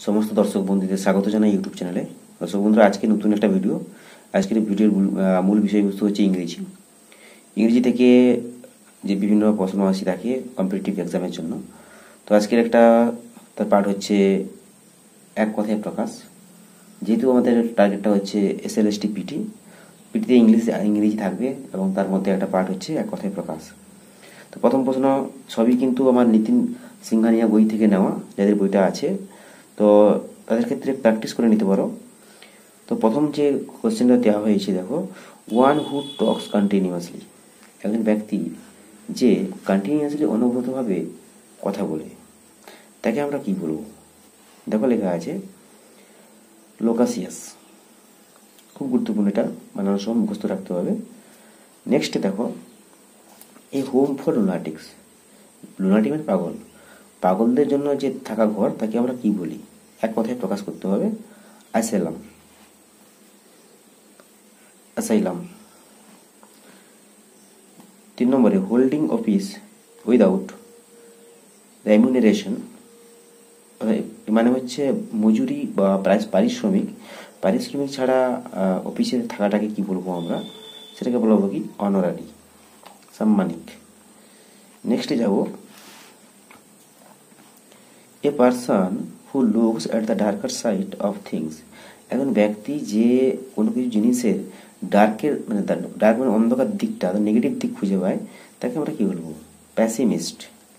সমস্ত দর্শক বন্ধুদের স্বাগত জানাই ইউটিউব চ্যানেলে। দর্শক বন্ধুরা, আজকে নতুন একটা ভিডিও। আজকের ভিডিওর মূল বিষয়বস্তু হচ্ছে ইংরেজি। ইংরেজি থেকে যে বিভিন্ন প্রশ্ন আসি থাকে কম্পিটিটিভ এক্সামের জন্য। তো আজকের একটা তার পার্ট হচ্ছে এক কথায় প্রকাশ। যেহেতু আমাদের টার্গেটটা হচ্ছে SLST পিটি, পিটিতে ইংরেজি থাকবে এবং তার মধ্যে একটা পার্ট হচ্ছে এক কথায় প্রকাশ। তো প্রথম প্রশ্ন সবই কিন্তু আমার নিতিন সিংহানিয়া বই থেকে নেওয়া, যাদের বইটা আছে তো তাদের ক্ষেত্রে প্র্যাকটিস করে নিতে পারো। তো প্রথম যে কোশ্চেনটা দেওয়া হয়েছে, দেখো, ওয়ান হু টক্স কন্টিনিউয়াসলি, একজন ব্যক্তি যে কন্টিনিউয়াসলি অনবরতভাবে কথা বলে তাকে আমরা কি বলবো? দেখো লেখা আছে লোকাসিয়াস। খুব গুরুত্বপূর্ণ, এটা বানানোর সময় মুখস্থ রাখতে হবে। নেক্সট দেখো, a home for lunatics. Lunatic মানে পাগল, পাগলদের জন্য যে থাকা ঘর তাকে আমরা কি বলি? এক কথায় প্রকাশ করতে হবে, অ্যাসাইলাম। অ্যাসাইলাম। 3 নম্বরে, হোল্ডিং অফিস উইদাউট রেমুনারেশন, মানে হচ্ছে মজুরি বা পারিশ্রমিক ছাড়া অফিসে থাকাটাকে কি বলবো আমরা? সেটাকে বলবো কি? অনারারি, সাম্মানিক। নেক্সটে যাব, a person who looks at the darker side of things, একজন ব্যক্তি যে কোনো কিছু জিনিসের ডার্ক মানে অন্ধকার দিকটা, নেগেটিভ দিক খুঁজে পায় তাকে আমরা কি বলবো? প্যাসিমিস্ট।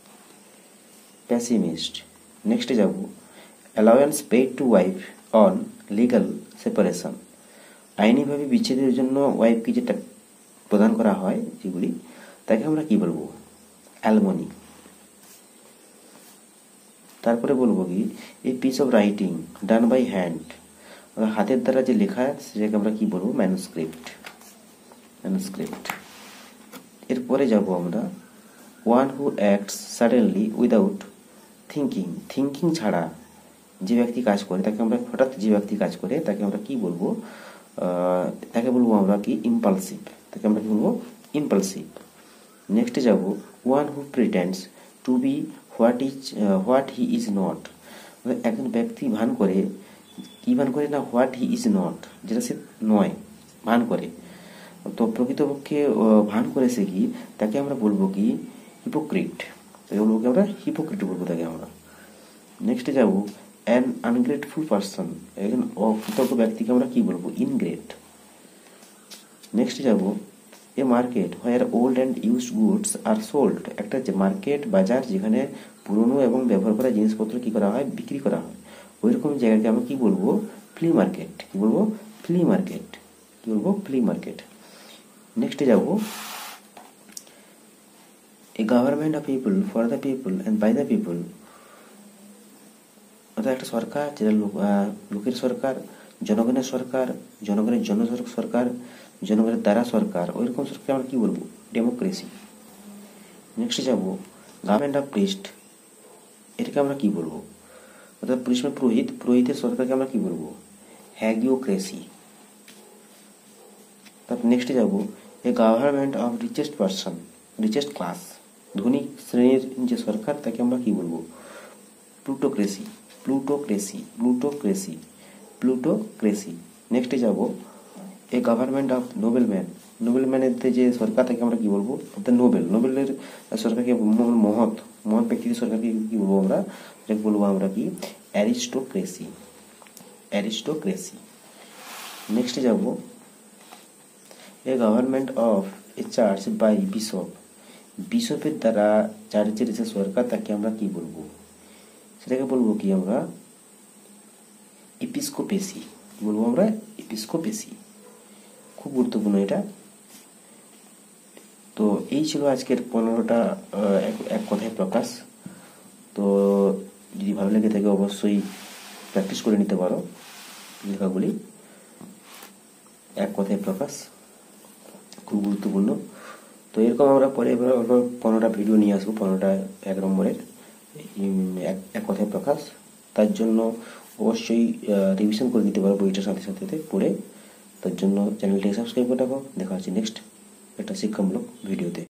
নেক্সটে যাব, allowance paid to wife on legal separation, আইনিভাবে বিচ্ছেদের জন্য ওয়াইফকে যেটা প্রদান করা হয় যেগুলি, তাকে আমরা কি বলবো? অ্যালমনি। তারপরে বলবো কি, এই piece of writing done by hand, হাতের দ্বারা যে লেখা সেটাকে আমরা কি বলবো? ম্যানুস্ক্রিপ্ট। এরপরে যাব আমরা, one who acts suddenly without thinking ছাড়া যে ব্যক্তি কাজ করে তাকে আমরা, হঠাৎ যে ব্যক্তি কাজ করে তাকে আমরা কি বলবো? তাকে বলবো আমরা কি? ইম্পালসিভ। তাকে আমরা কি বলবো? ইম্পালসিভ। নেক্সটে যাব, one who pretends to be what he is not, একজন ব্যক্তি ভান করে, কি ভান করে না? হোয়াট হি ইজ নট, যেটা সে নয়, ভান করে। তো প্রকৃতপক্ষে ভান করেছে কি, তাকে আমরা বলবো কি? হিপোক্রিট। তাকে বলবো কি আমরা? হিপোক্রিট বলবো তাকে আমরা। নেক্সটে যাব, অ্যান আনগ্রেটফুল পারসন, একজন অকৃতজ্ঞ ব্যক্তিকে আমরা কি বলবো? ইনগ্রেট। নেক্সটে যাব, a market where old and used goods are sold, একটা যে মার্কেট, বাজার, যেখানে পুরনো এবং ব্যবহার করা জিনিসপত্র কি করা হয়? বিক্রি করা হয়। ওইরকম জায়গাকে আমরা কি বলবো? Flea market. কি বলবো? Flea market. কি বলবো? Flea market. নেক্সটে যাব, a government of people, for the people and by the people, অর্থাৎ একটা সরকার যেটা লোকের সরকার, জনগণের সরকার, জনগণের জন্য সরকার, জনগণের দ্বারা সরকার, ওইরকম সরকারকে আমরা কি বলবো? ডেমোক্রেসি। নেক্সটে যাব, গভর্নমেন্ট অফ প্রিস্ট, এটাকে আমরা কি বলবো? অর্থাৎ পুরোহিতের সরকারকে আমরা কি বলবো? হ্যাগিওক্রেসি। তারপর নেক্সটে যাব, a government of richest class, ধনী শ্রেণীর যে সরকার তাকে আমরা কি বলবো? প্লুটোক্রেসি। নেক্সটে যাব, এ গভর্নমেন্ট অফ নোবেলম্যানের যে সরকার তাকে আমরা কি বলবো? নোবেলের সরকারকে, মহৎ ব্যক্তিদের সরকারকে কি বলবো আমরা? এটাকে বলবো আমরা কি? অ্যারিস্টোক্রেসি। নেক্সটে যাব, a government of a church by বিশপের দ্বারা চার্চের যে সরকার তাকে আমরা কি বলবো? সেটাকে বলবো কি আমরা? এপিস্কোপেসি। বলবো আমরা এপিস্কোপেসি। খুব গুরুত্বপূর্ণ এটা। তো এই ছিল আজকের 15টা এক কথায় প্রকাশ। তো যদি ভালো লেগে থাকে অবশ্যই প্র্যাকটিস করে নিতে পারো লেখাগুলি। এক কথায় প্রকাশ খুব গুরুত্বপূর্ণ। তো এরকম আমরা পরে 15টা ভিডিও নিয়ে আসবো, 15টা 1 নম্বরের এক কথায় প্রকাশ। তার জন্য অবশ্যই রিভিশন করে নিতে পারো বইটার সাথে সাথে পড়ে। তার জন্য চ্যানেলটিকে সাবস্ক্রাইব করে রাখো। দেখা হচ্ছে নেক্সট একটা শিক্ষামূলক ভিডিওতে।